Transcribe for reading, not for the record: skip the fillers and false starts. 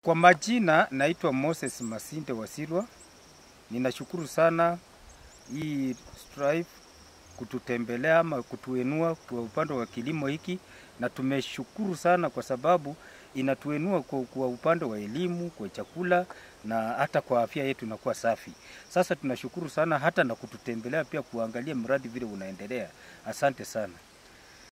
Kwa majina naitwa Moses Masinde Wasirwa. Ninashukuru sana hii Strive kututembelea ama kutuenua kwa upande wa kilimo hiki, na tumeshukuru sana kwa sababu inatuenua kwa upande wa elimu, kwa chakula na hata kwa afya yetu inakuwa safi. Sasa tunashukuru sana hata na kututembelea pia kuangalia mradi vile unaendelea. Asante sana.